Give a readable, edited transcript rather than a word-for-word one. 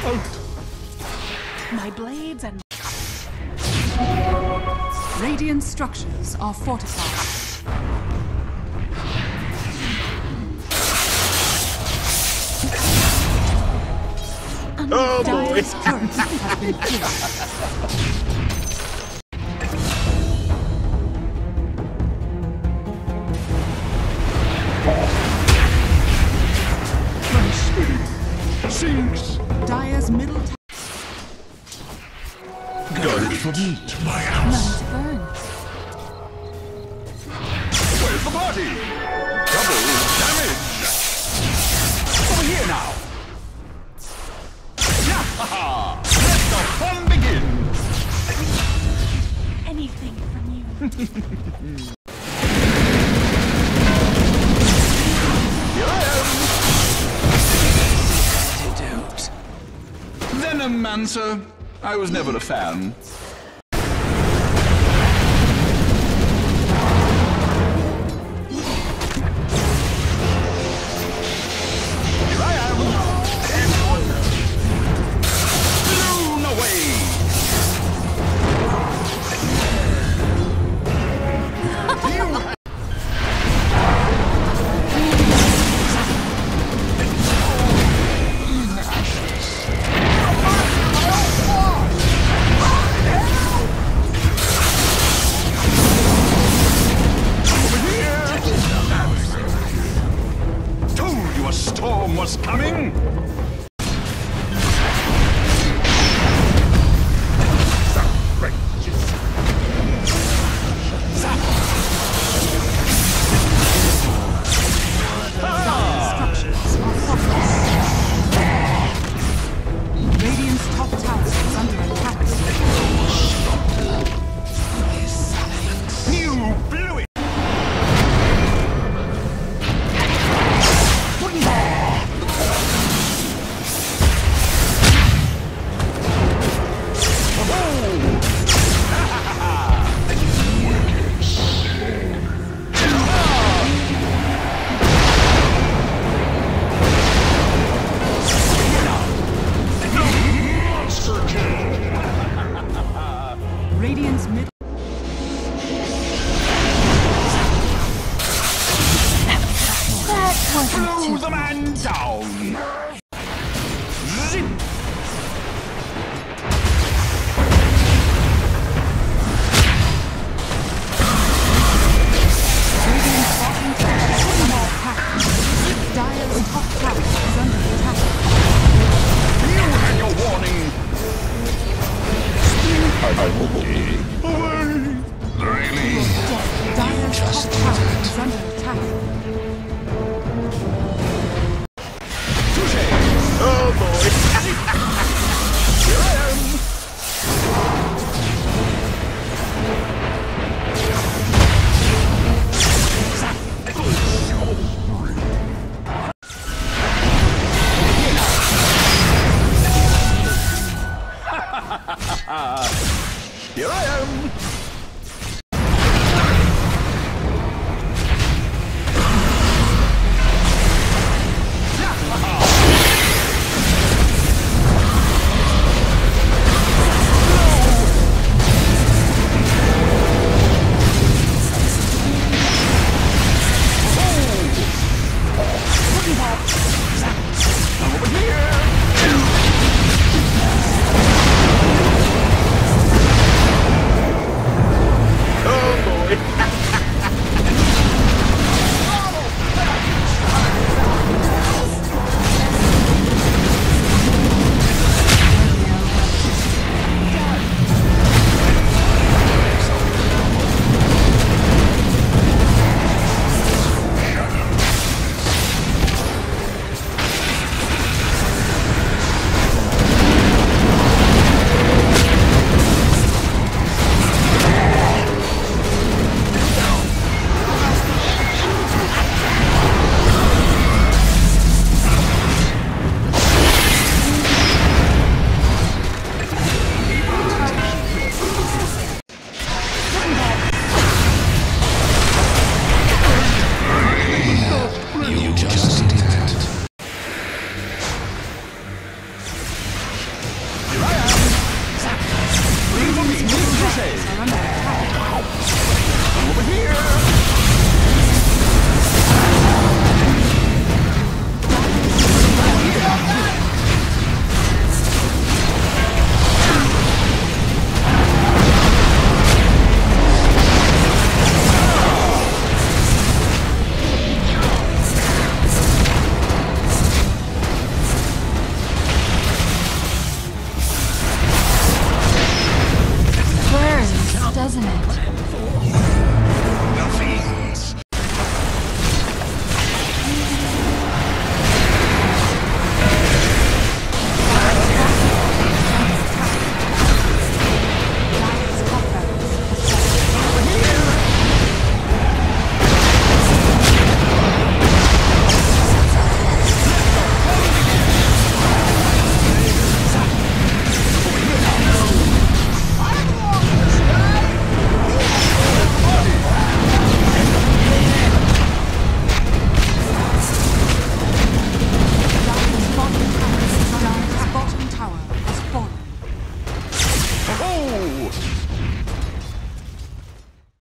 My blades and radiant structures are fortified. Oh boy! Dire's turret has been killed. Sinks! Dire's middle tower. Don't forget my house. None to burn. Where's the party? Double damage! Over here now! Yahaha! Let the fun begin! Anything from you. Here I am! Antidote. Venomancer. I was never a fan. Here I am! Blown away! A storm was coming! Radiant's top tower is under attack. You blew it! Radiant's mid. That wasn't Blow too the man down! Zip! Radiant's bottom tower is under attack. Dire's top tower is under attack. You had your warning! Really? Dire's top tower is under attack. Touche! you!